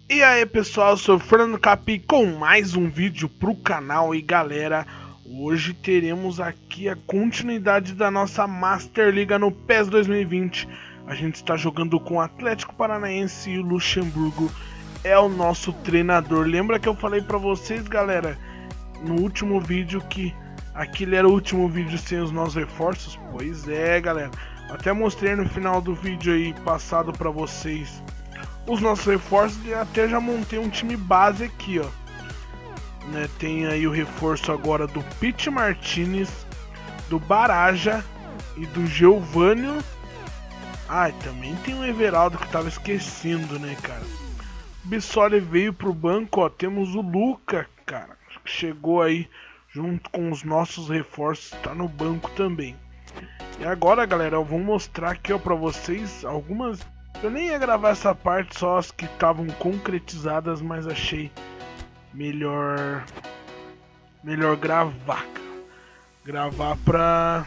E aí pessoal, eu sou o Fernando Capi com mais um vídeo pro canal. E galera, hoje teremos aqui a continuidade da nossa Master Liga no PES 2020. A gente está jogando com o Atlético Paranaense e o Luxemburgo é o nosso treinador. Lembra que eu falei pra vocês, galera, no último vídeo que aquele era o último vídeo sem os nossos reforços? Pois é, galera, até mostrei no final do vídeo aí passado pra vocês os nossos reforços e até já montei um time base aqui, ó. Né, tem aí o reforço agora do Pete Martinez, do Baraja e do Geovânio. Ah, e também tem o Everaldo que eu tava esquecendo, né, cara. O Bissoli veio pro banco, ó. Temos o Luca, cara, que chegou aí junto com os nossos reforços, tá no banco também. E agora, galera, eu vou mostrar aqui, ó, pra vocês algumas... Eu nem ia gravar essa parte, só as que estavam concretizadas, mas achei melhor gravar. Gravar pra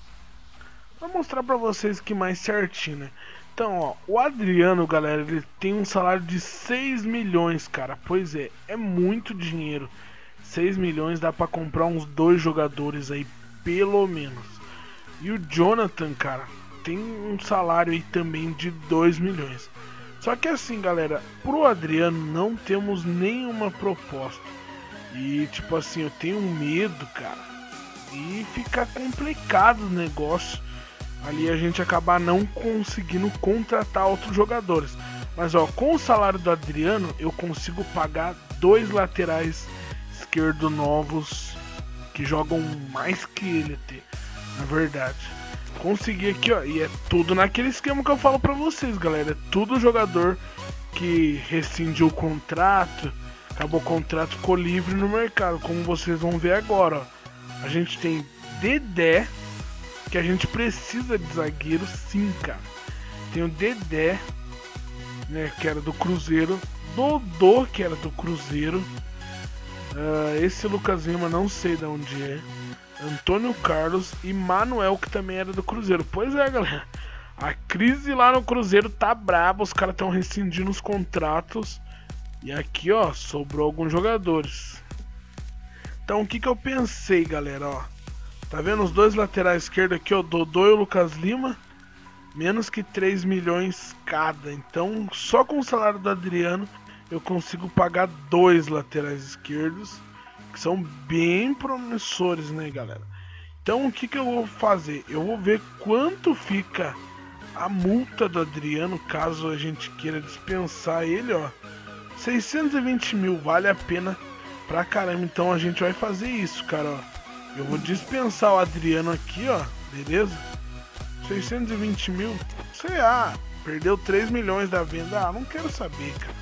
mostrar pra vocês que mais certinho, né? Então, ó, o Adriano, galera, ele tem um salário de 6 milhões, cara. Pois é muito dinheiro. 6 milhões dá pra comprar uns 2 jogadores aí, pelo menos. E o Jonathan, cara, tem um salário aí também de 2 milhões. Só que assim, galera, pro Adriano não temos nenhuma proposta. E tipo assim, eu tenho medo, cara, e fica complicado o negócio ali, a gente acabar não conseguindo contratar outros jogadores. Mas ó, com o salário do Adriano eu consigo pagar 2 laterais esquerdo novos que jogam mais que ele até, na verdade. Consegui aqui, ó, e é tudo naquele esquema que eu falo pra vocês, galera. É tudo jogador que rescindiu o contrato, acabou o contrato, ficou livre no mercado, como vocês vão ver agora, ó. A gente tem Dedé, que a gente precisa de zagueiro, sim, cara. Tem o Dedé, né, que era do Cruzeiro, Dodô, que era do Cruzeiro, esse Lucas Lima não sei de onde é, Antônio Carlos e Manuel, que também era do Cruzeiro. Pois é, galera, a crise lá no Cruzeiro tá braba, os caras estão rescindindo os contratos. E aqui, ó, sobrou alguns jogadores. Então o que eu pensei, galera, ó. Tá vendo os 2 laterais esquerdos aqui, ó, Dodô e o Lucas Lima? Menos que 3 milhões cada. Então só com o salário do Adriano eu consigo pagar 2 laterais esquerdos, que são bem promissores, né, galera? Então o que eu vou fazer? Eu vou ver quanto fica a multa do Adriano, caso a gente queira dispensar ele, ó. 620 mil, vale a pena pra caramba. Então a gente vai fazer isso, cara, ó. Eu vou dispensar o Adriano aqui, ó, beleza? 620 mil, sei lá, perdeu 3 milhões da venda. Ah, não quero saber, cara.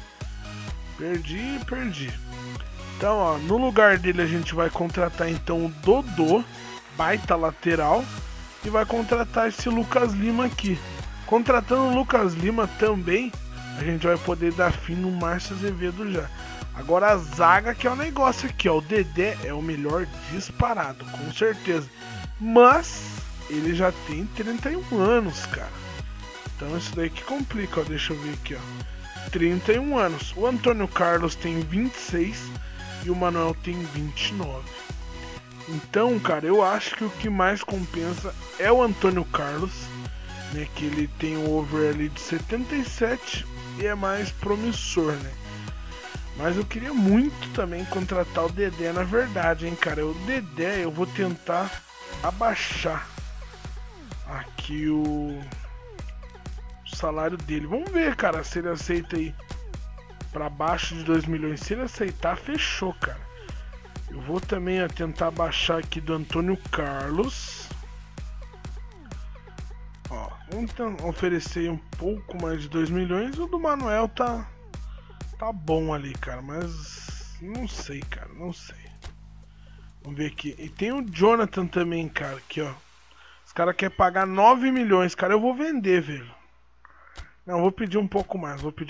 Perdi. Então, ó, no lugar dele a gente vai contratar então o Dodô, baita lateral, e vai contratar esse Lucas Lima aqui. Contratando o Lucas Lima também, a gente vai poder dar fim no Márcio Azevedo já. Agora a zaga que é o negócio aqui, ó, o Dedé é o melhor disparado, com certeza. Mas ele já tem 31 anos, cara. Então isso daí que complica, ó, deixa eu ver aqui, ó. 31 anos. O Antônio Carlos tem 26 e o Manuel tem 29. Então, cara, eu acho que o que mais compensa é o Antônio Carlos, né, que ele tem um over ali de 77 e é mais promissor, né? Mas eu queria muito também contratar o Dedé, na verdade, hein, cara. O Dedé eu vou tentar abaixar aqui o salário dele. Vamos ver, cara, se ele aceita aí pra baixo de 2 milhões. Se ele aceitar, fechou, cara. Eu vou também tentar baixar aqui do Antônio Carlos. Ó, vamos oferecer um pouco mais de 2 milhões. O do Manuel tá bom ali, cara, mas não sei, cara, não sei. Vamos ver aqui. E tem o Jonathan também, cara, aqui, ó. Os caras querem pagar 9 milhões, cara. Eu vou vender, velho. Não, vou pedir um pouco mais, Vou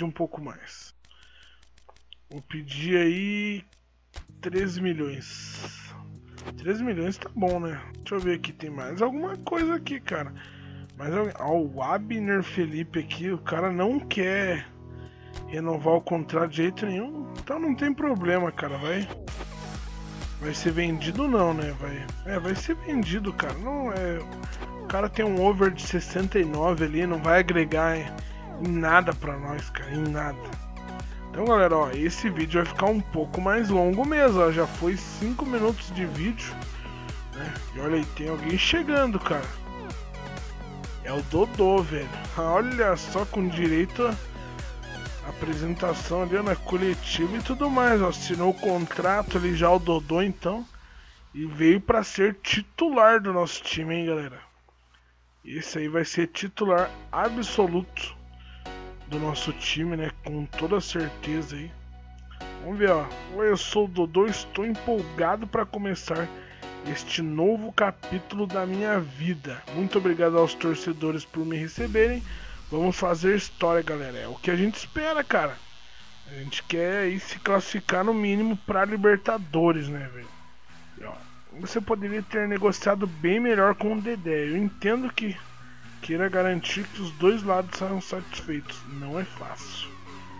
pedir aí 13 milhões. 13 milhões tá bom, né? Deixa eu ver aqui, tem mais alguma coisa aqui, cara. Mas ó, o Abner Felipe aqui, o cara não quer renovar o contrato de jeito nenhum. Então não tem problema, cara. Vai ser vendido não, né? Vai ser vendido, cara. Não é. O cara tem um over de 69 ali, não vai agregar em nada pra nós, cara, em nada. Então, galera, ó, esse vídeo vai ficar um pouco mais longo mesmo, ó. Já foi 5 minutos de vídeo, né? E olha aí, tem alguém chegando, cara. É o Dodô, velho. Olha só, com direito a apresentação ali na coletiva e tudo mais, ó. Assinou o contrato ali já o Dodô, então. E veio pra ser titular do nosso time, hein, galera. Esse aí vai ser titular absoluto do nosso time, né? Com toda certeza aí. Vamos ver, ó. Oi, eu sou o Dodô, estou empolgado para começar este novo capítulo da minha vida. Muito obrigado aos torcedores por me receberem. Vamos fazer história, galera. É o que a gente espera, cara. A gente quer aí se classificar no mínimo para Libertadores, né, velho? E, ó, você poderia ter negociado bem melhor com o Dedé. Eu entendo que queira garantir que os dois lados sejam satisfeitos. Não é fácil.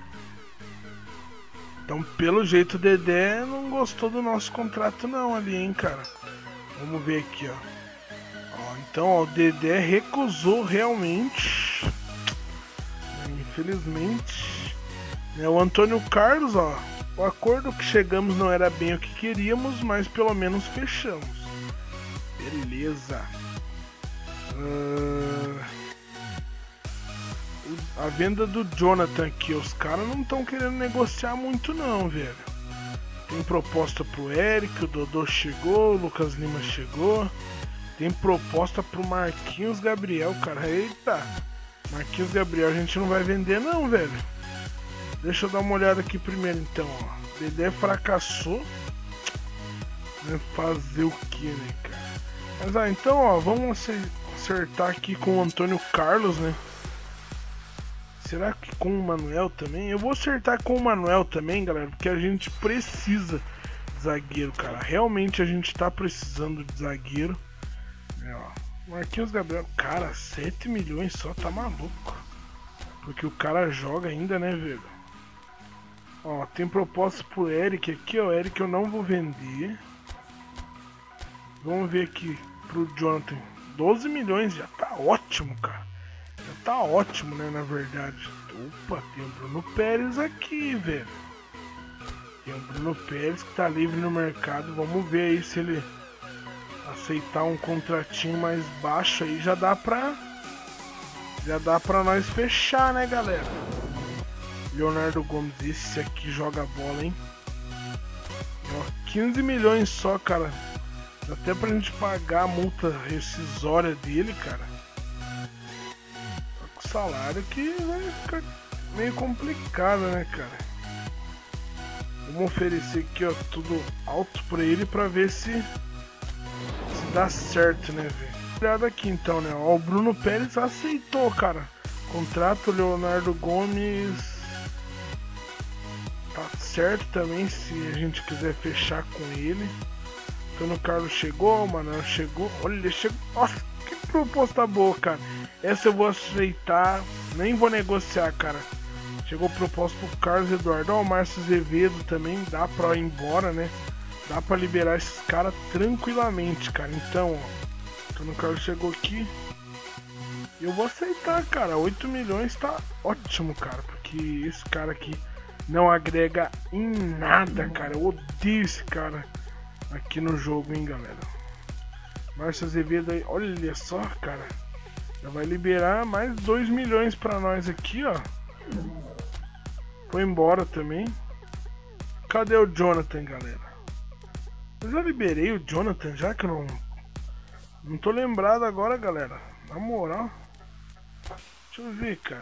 Então, pelo jeito, o Dedé não gostou do nosso contrato não ali, hein, cara. Vamos ver aqui, ó. Então, ó, o Dedé recusou realmente. Infelizmente. O Antônio Carlos, ó. O acordo que chegamos não era bem o que queríamos, mas pelo menos fechamos. Beleza. A venda do Jonathan aqui, os caras não estão querendo negociar muito não, velho. Tem proposta pro Eric, o Dodô chegou, o Lucas Lima chegou. Tem proposta pro Marquinhos Gabriel, cara. Eita! Marquinhos Gabriel a gente não vai vender não, velho. Deixa eu dar uma olhada aqui primeiro então, ó. Dedé fracassou. Fazer o que, né, cara? Mas então, ó, vamos acertar aqui com o Antônio Carlos, né? Será que com o Manuel também? Eu vou acertar com o Manuel também, galera, porque a gente precisa de zagueiro, cara. Realmente a gente tá precisando de zagueiro. Ó, Marquinhos Gabriel, cara, 7 milhões só, tá maluco. Porque o cara joga ainda, né, velho? Ó, tem proposta pro Eric aqui, ó. Eric eu não vou vender. Vamos ver aqui pro Jonathan. 12 milhões, já tá ótimo, cara. Já tá ótimo, né, na verdade. Opa, tem o Bruno Pérez aqui, velho. Tem o Bruno Pérez que tá livre no mercado. Vamos ver aí se ele aceitar um contratinho mais baixo aí. Já dá pra nós fechar, né, galera? Leonardo Gomes, esse aqui joga bola, hein? Ó, 15 milhões só, cara. Dá até pra gente pagar a multa rescisória dele, cara. Só com o salário que vai ficar meio complicado, né, cara? Vamos oferecer aqui, ó, tudo alto pra ele pra ver se dá certo, né, velho? Olhada aqui então, né? Ó, o Bruno Pérez aceitou, cara. Contrato Leonardo Gomes. Tá certo também se a gente quiser fechar com ele. Antônio Carlos chegou, mano, chegou. Olha, chegou. Nossa, que proposta boa, cara. Essa eu vou aceitar. Nem vou negociar, cara. Chegou proposta pro Carlos Eduardo. Ó, o Márcio Azevedo também. Dá pra ir embora, né? Dá pra liberar esses caras tranquilamente, cara. Então, ó. Antônio Carlos chegou aqui. E eu vou aceitar, cara. 8 milhões tá ótimo, cara. Porque esse cara aqui não agrega em nada, cara. Eu odeio esse cara aqui no jogo, hein, galera. Márcio Azevedo aí, olha só, cara. Já vai liberar mais 2 milhões pra nós aqui, ó. Foi embora também. Cadê o Jonathan, galera? Eu já liberei o Jonathan, já que eu não tô lembrado agora, galera. Na moral. Deixa eu ver, cara.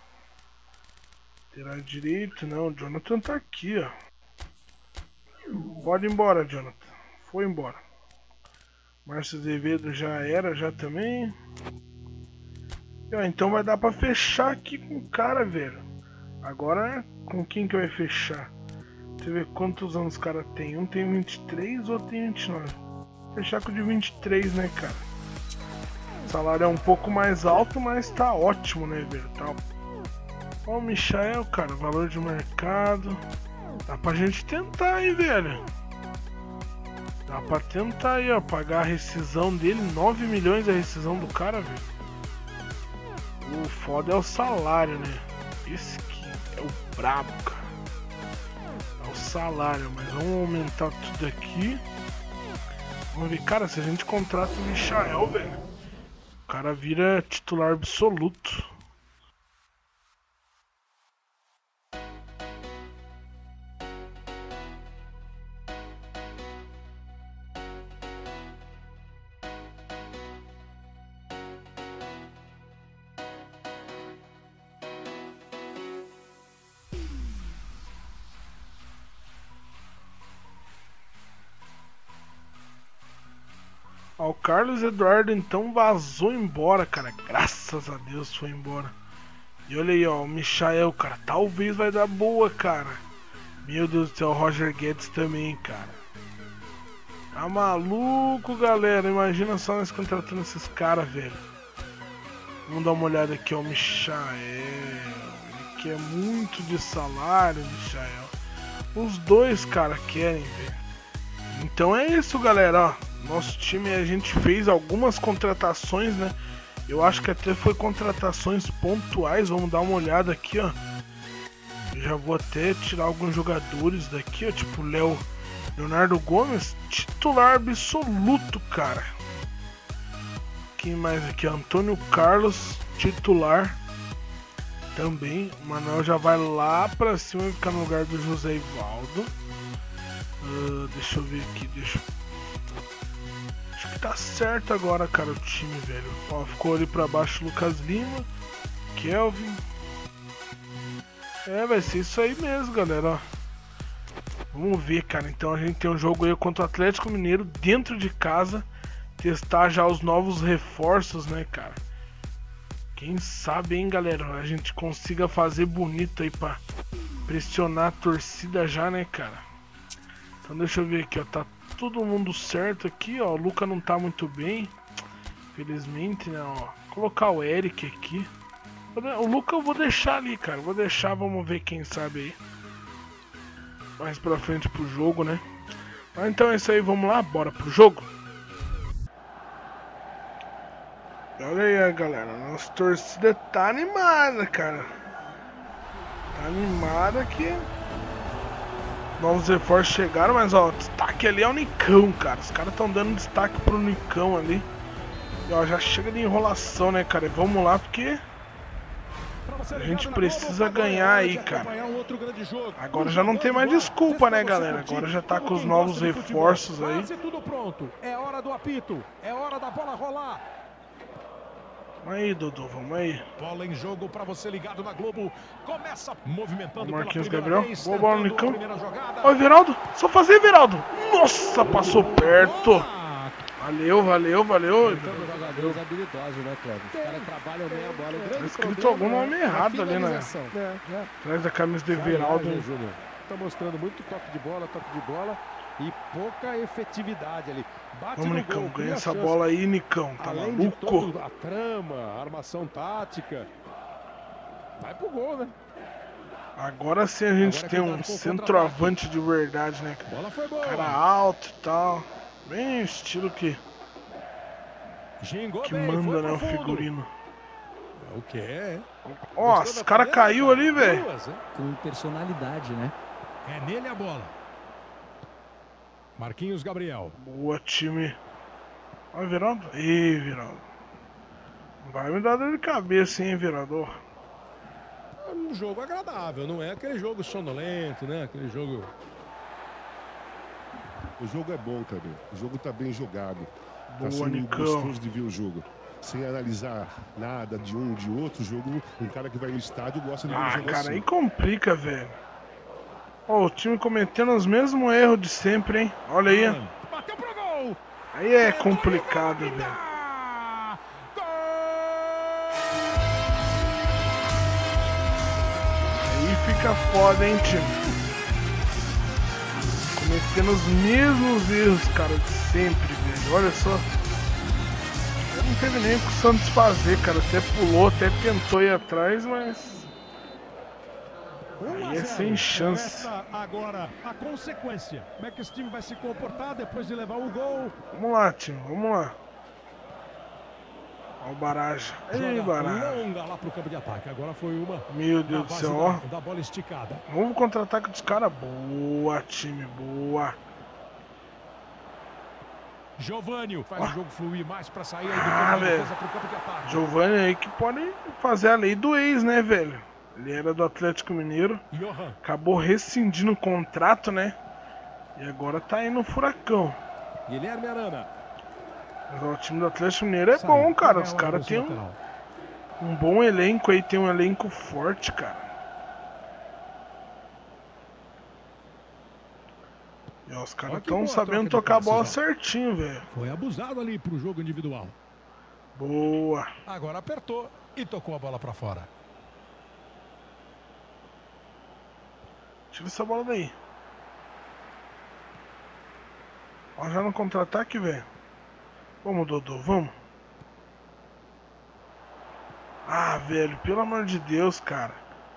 Terá direito? Não, o Jonathan tá aqui, ó. Pode ir embora, Jonathan. Foi embora. Márcio Azevedo já era, já também. E, ó, então vai dar pra fechar aqui com o cara, velho. Agora, com quem que vai fechar? Deixa eu ver quantos anos o cara tem. Um tem 23, outro tem 29. Fechar com o de 23, né, cara? O salário é um pouco mais alto, mas tá ótimo, né, velho? Tá Ó o Michael, cara, valor de mercado. Dá pra gente tentar aí, velho. Dá pra tentar aí, ó, pagar a rescisão dele. 9 milhões a rescisão do cara, velho. O foda é o salário, né? Esse aqui é o brabo, cara. É o salário, mas vamos aumentar tudo aqui. Vamos ver, cara, se a gente contrata o Michael, velho, o cara vira titular absoluto. Ó, o Carlos Eduardo então vazou embora, cara. Graças a Deus foi embora. E olha aí, ó, o Michael, cara. Talvez vai dar boa, cara. Meu Deus do céu, o Roger Guedes também, cara. Tá maluco, galera. Imagina só nós contratando esses caras, velho. Vamos dar uma olhada aqui, ó, o Michael. Ele quer muito de salário, Michael. Os dois, cara, querem, velho. Então é isso, galera, ó. Nosso time, a gente fez algumas contratações, né? Eu acho que até foi contratações pontuais. Vamos dar uma olhada aqui, ó. Eu já vou até tirar alguns jogadores daqui, ó. Tipo Leonardo Gomes, titular absoluto, cara. Quem mais aqui? Antônio Carlos, titular também. O Manuel já vai lá pra cima e ficar no lugar do José Ivaldo. Deixa eu ver aqui, acho que tá certo agora, cara, o time, velho. Ó, ficou ali pra baixo Lucas Lima, Kelvin. É, vai ser isso aí mesmo, galera, ó. Vamos ver, cara. Então a gente tem um jogo aí contra o Atlético Mineiro dentro de casa. Testar já os novos reforços, né, cara. Quem sabe, hein, galera, a gente consiga fazer bonito aí pra pressionar a torcida já, né, cara. Então deixa eu ver aqui, ó, tá todo mundo certo aqui, ó, o Luca não tá muito bem, felizmente, né, ó, colocar o Eric aqui, o Luca eu vou deixar ali, cara, vou deixar, vamos ver quem sabe aí, mais pra frente pro jogo, né, mas então é isso aí, vamos lá, bora pro jogo. Olha aí, galera, nossa torcida tá animada, cara, tá animada aqui. Novos reforços chegaram, mas ó, o destaque ali é o Nicão, cara. Os caras estão dando destaque pro Nicão ali. E ó, já chega de enrolação, né, cara? E vamos lá, porque a gente precisa ganhar aí, cara. Agora já não tem mais desculpa, né, galera? Agora já tá com os novos reforços aí. Tudo pronto. É hora do apito. É hora da bola rolar. Vamos aí, Dudu, vamos aí. Bola em jogo pra você ligado na Globo. Começa movimentando Marquinhos pela Gabriel. vez, Boa bola no Nicão. jogada. Ó, Everaldo. Só fazer, Everaldo. Nossa, passou perto. Valeu, valeu, valeu. Jogadores habilidosos, né, Cleber? Os caras trabalham bem a bola. Tá escrito algum nome errado ali, né? Atrás da camisa do Everaldo. Tá mostrando muito toque de bola e pouca efetividade ali. Bate Vamos, no Nicão, gol, ganha essa chance. bola aí, Nicão. Tá Além maluco? de toda a trama, a armação tática. Vai pro gol, né? Agora sim a gente tem um centroavante de verdade, né? Bola foi boa. Cara alto e tal. Bem estilo que manda, né, o figurino. O que é? Ó, esse cara caiu ali, velho. Com personalidade, né? É nele a bola. Marquinhos Gabriel. Boa, time. Ó, Viraldo. Ih, Viraldo. Vai me dar dor de cabeça, hein, Viraldo. É um jogo agradável, não é aquele jogo sonolento, né? Aquele jogo... O jogo é bom também. O jogo tá bem jogado. Boa, Tá sendo Nicão. gostoso de ver o jogo. Sem analisar nada de um de outro jogo, um cara que vai no estádio gosta de ver o jogo cara, assim. aí complica, velho. Ó, o time cometendo os mesmos erros de sempre, hein? Olha aí. Bateu pro gol. Aí é complicado, velho. Aí fica foda, hein, time? Cometendo os mesmos erros, cara, de sempre, velho. Olha só. Não teve nem o que o Santos fazer, cara. Até pulou, até tentou ir atrás, mas Aí é sem chance. Agora a consequência. Como é que esse time vai se comportar depois de levar o gol? Vamos lá, time, vamos lá. Olha o Baraja. Ei, Baraja. Longa lá pro campo de ataque. Agora foi uma. Meu Deus do céu, ó. Da bola esticada. Vamos contra-ataque dos caras. Boa, time, boa. Giovânio faz o jogo fluir mais pra sair aí do pro campo de ataque. Giovânio aí que pode fazer a lei do ex, né, velho? Ele era do Atlético Mineiro. Johan. Acabou rescindindo o contrato, né? E agora tá aí no furacão. Guilherme Arana. Mas ó, o time do Atlético Mineiro é bom, cara. Os caras têm um bom elenco aí, tem um elenco forte, cara. E ó, os caras estão sabendo tocar a bola certinho, velho. Foi abusado ali pro jogo individual. Boa. Agora apertou e tocou a bola pra fora. Tira essa bola daí. Ó, já no contra-ataque, velho. Vamos, Dodô, vamos. Ah, velho, pelo amor de Deus, cara.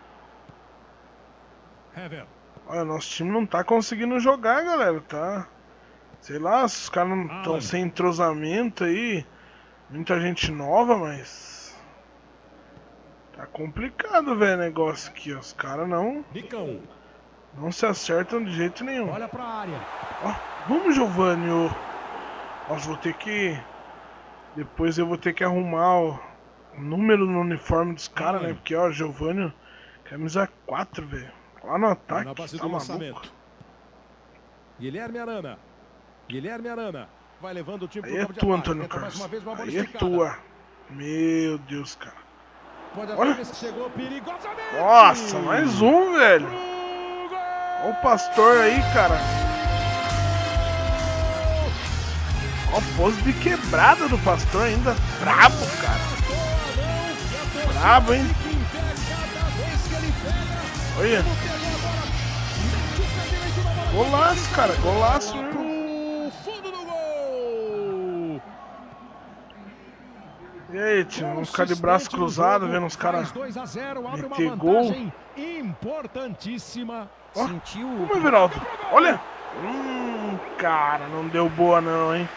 Hever. Olha, nosso time não tá conseguindo jogar, galera, tá? Sei lá, se os caras não estão sem entrosamento aí. Muita gente nova, mas... Tá complicado, velho, o negócio aqui, ó. Os caras não se acertam de jeito nenhum. Olha pra área. Ó, vamos, Giovânio. Nossa, vou ter que... Depois eu vou ter que arrumar o número no uniforme dos caras, né? Porque, ó, Giovânio, camisa 4, velho. Lá no ataque, tá maluco. Guilherme Arana. Guilherme Arana. Vai levando o time pro campo de ataque. Aí é tua, Antônio Carlos. Aí é tua. Meu Deus, cara. Olha. Chegou perigosamente. Nossa, mais um, velho. Olha o Pastor aí, cara. Olha a pose de quebrada do Pastor ainda. Brabo, cara. Brabo, hein. Olha. Golaço, cara. Golaço mesmo. Fundo do gol. E aí, time? Vamos ficar de braço cruzado, vendo os caras meter gol. Importantíssima. Ó, vamos, Everaldo. Olha. Cara, não deu boa não, hein.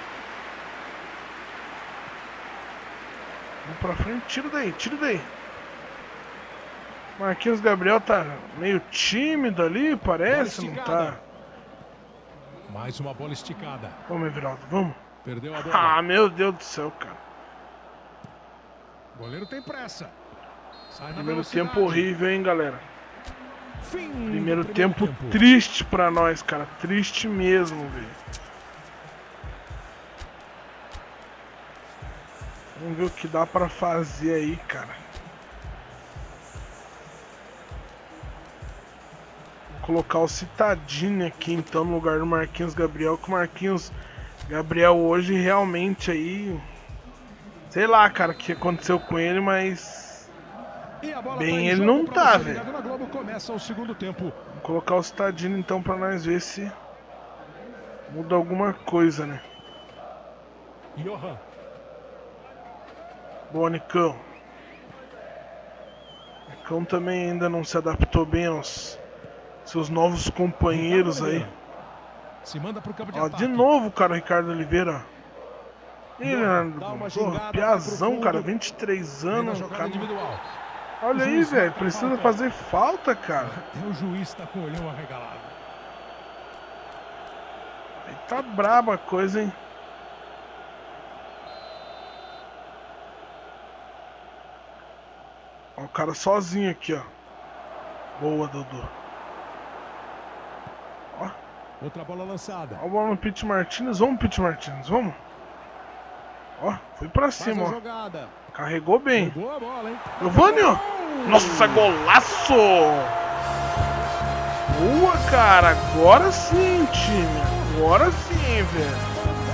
Vamos pra frente. Tira daí, tira daí. Marquinhos Gabriel tá meio tímido ali, parece, não tá? Mais uma bola esticada. Vamos, Everaldo, vamos. Perdeu a bola. Ah, meu Deus do céu, cara. O goleiro tem pressa. Primeiro tempo horrível, hein, galera. Primeiro tempo triste pra nós, cara. Triste mesmo, velho. Vamos ver o que dá pra fazer aí, cara. Colocar o Citadini aqui então no lugar do Marquinhos Gabriel, que o Marquinhos Gabriel hoje realmente aí, sei lá, cara, o que aconteceu com ele, mas bem ele não tá, velho. Vou colocar o Citadini então pra nós ver se muda alguma coisa, né? Boa, Nicão. Nicão também ainda não se adaptou bem aos seus novos companheiros aí. Se manda pro campo de ataque. De novo, cara, o Ricardo Oliveira. Piazão, cara, 23 anos. Cara. Olha aí, velho, precisa fazer falta, cara. Até o juiz tá com o olhão arregalado. Aí tá braba a coisa, hein. Ó, o cara sozinho aqui, ó. Boa, Dodô. Ó. Outra bola lançada. Ó a bola no Pete Martins. Vamos, Pete Martins, vamos. Ó, foi pra cima, ó. Jogada. Carregou bem. Boa bola, hein? Giovânio. Nossa, golaço! Boa, cara. Agora sim, time. Agora sim, velho.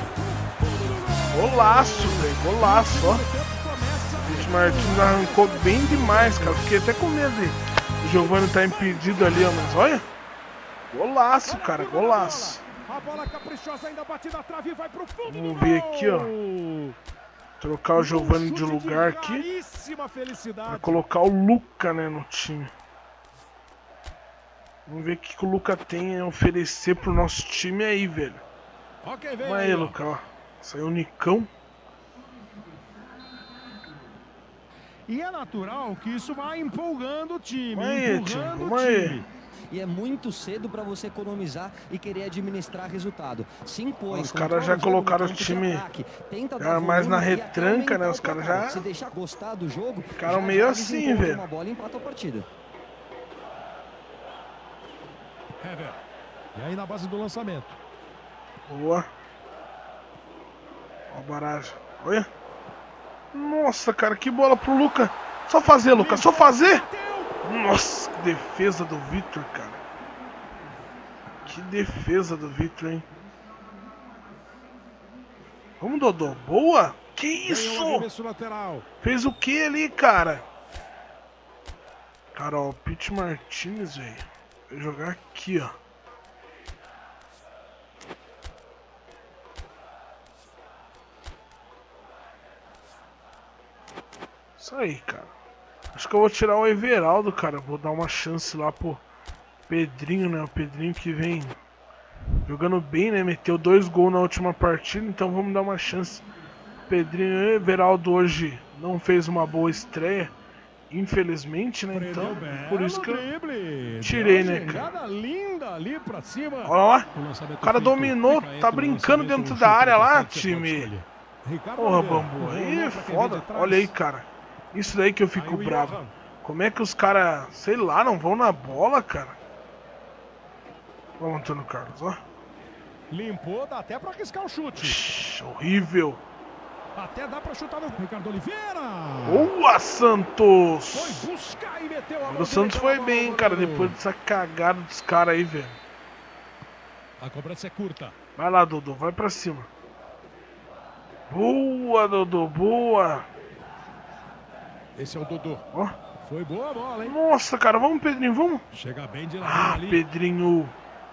Golaço, velho. Golaço, ó. Pete Martins arrancou bem demais, cara. Fiquei até com medo dele. O Giovânio tá impedido ali, ó. Mas olha. Golaço, cara. Golaço. A bola caprichosa ainda bate na trave e vai pro fundo. Vamos ver aqui, ó. Trocar o Giovânio de lugar aqui. Pra colocar o Luca, né, no time. Vamos ver o que o Luca tem a oferecer pro nosso time aí, velho. Ok, vem Vamos aí, Luca, ó. Saiu o Nicão. E é natural que isso vai empolgando o time, Vamos aí, time, empurrando vamos o aí. time. E é muito cedo para você economizar e querer administrar resultado. Se impõe. Os caras já colocaram o time já mais na retranca, né? Os caras já se deixar gostar do jogo, ficaram meio assim, velho. Uma bola e empata a partida. Hever. E aí na base do lançamento. Boa. Ó a barragem. Olha. Nossa, cara, que bola pro Luca. Só fazer, Luca, só fazer. Nossa, que defesa do Vitor, cara. Que defesa do Vitor, hein. Vamos, Dodô. Boa. Que isso? Lateral. Fez o que ali, cara? Cara, ó, o Pete Martinez, velho. Vai jogar aqui, ó. Isso aí, cara. Acho que eu vou tirar o Everaldo, cara. Vou dar uma chance lá pro Pedrinho, né? O Pedrinho que vem jogando bem, né? Meteu 2 gols na última partida. Então vamos dar uma chance. Pedrinho e Everaldo hoje não fez uma boa estreia. Infelizmente, né? Então, por isso que eu tirei, né, cara? Linda ali pra cima. Olha lá. O cara dominou. Tá brincando dentro da área lá, time. Porra, Bambu. Aí é foda. Olha aí, cara. Isso daí que eu fico bravo. Como é que os caras, sei lá, não vão na bola, cara? Vamos, Antônio Carlos, ó. Limpou, dá até pra arriscar o chute. Horrível. Até dá pra chutar no Ricardo Oliveira. Boa, Santos. Foi buscar e meteu a mão. O Santos foi bem, cara, depois dessa cagada dos caras aí, velho. A cobrança é curta. Vai lá, Dodô, vai pra cima. Boa, Dodô, boa. Esse é o Dodô. Ó. Foi boa a bola, hein? Nossa, cara, vamos, Pedrinho, vamos. Chega bem de lado ali. Pedrinho.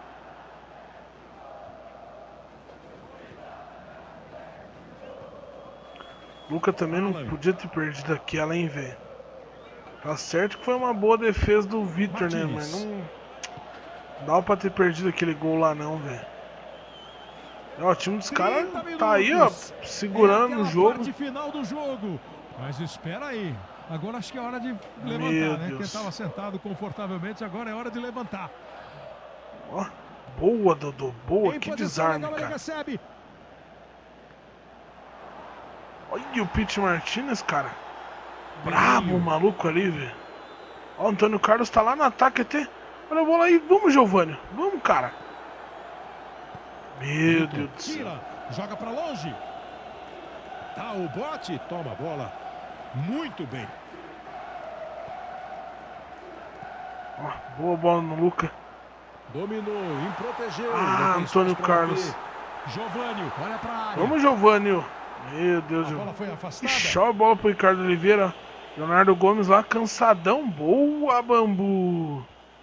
Luca também não podia ter perdido aquela, hein, velho. Tá certo que foi uma boa defesa do Vitor, né? Mas não dá pra ter perdido aquele gol lá, não, velho. Ó, o time dos caras tá aí, ó, segurando o jogo. Final do jogo. Mas espera aí. Agora acho que é hora de levantar, Meu né? Deus. Quem estava sentado confortavelmente, agora é hora de levantar. Ó, boa, Dodô, boa, que desarme, cara. Recebe. Olha o Pete Martinez, cara. Brabo o maluco ali, velho. Ó, o Antônio Carlos tá lá no ataque até. Olha a bola aí, vamos, Giovânio. Vamos, cara. Meu Deus do céu. Tira, joga pra longe. Tá o bote, toma a bola. Muito bem. Ó, boa bola no Luca. Dominou, protegeu. Ah, Antônio Carlos. Giovânio, olha pra área. Vamos, Giovânio. Meu Deus, A bola foi afastada. Ixi, ó a bola pro Ricardo Oliveira. Leonardo Gomes lá, cansadão. Boa, Bambu.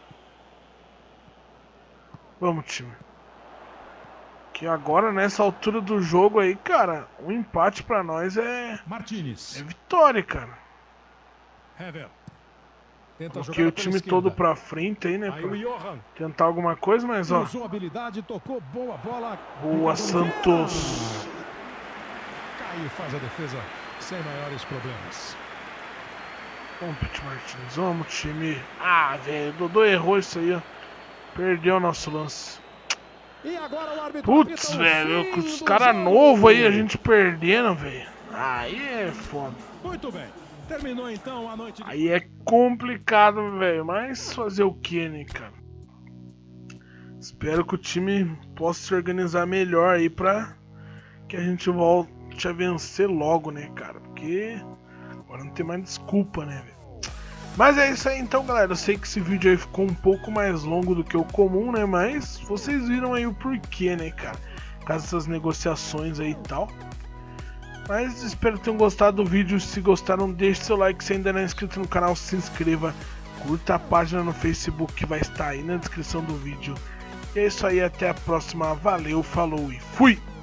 Vamos, time. Que agora, nessa altura do jogo aí, cara, um empate pra nós é Martinez. É vitória, cara. Hever. Tenta Coloquei o time todo pra frente aí, né? Aí o Johan. Tentar alguma coisa, mas ó. Usou habilidade, tocou boa bola. Boa, Santos. Cai e faz a defesa sem maiores problemas. Vamos, Pete Martins, vamos, time. Ah, velho, o Dodô errou isso aí, ó. Perdeu o nosso lance. E agora o árbitro. Putz, velho, com os caras novos aí, a gente perdendo, velho. Aí é foda. Muito bem. Terminou então a noite. Aí é complicado, velho. Mas fazer o que, né, cara? Espero que o time possa se organizar melhor aí pra que a gente volte a vencer logo, né, cara? Porque agora não tem mais desculpa, né, velho? Mas é isso aí então, galera. Eu sei que esse vídeo aí ficou um pouco mais longo do que o comum, né? Mas vocês viram aí o porquê, né, cara? Por causa dessas negociações aí e tal. Mas espero que tenham gostado do vídeo. Se gostaram, deixe seu like. Se ainda não é inscrito no canal, se inscreva. Curta a página no Facebook que vai estar aí na descrição do vídeo. E é isso aí, até a próxima. Valeu, falou e fui!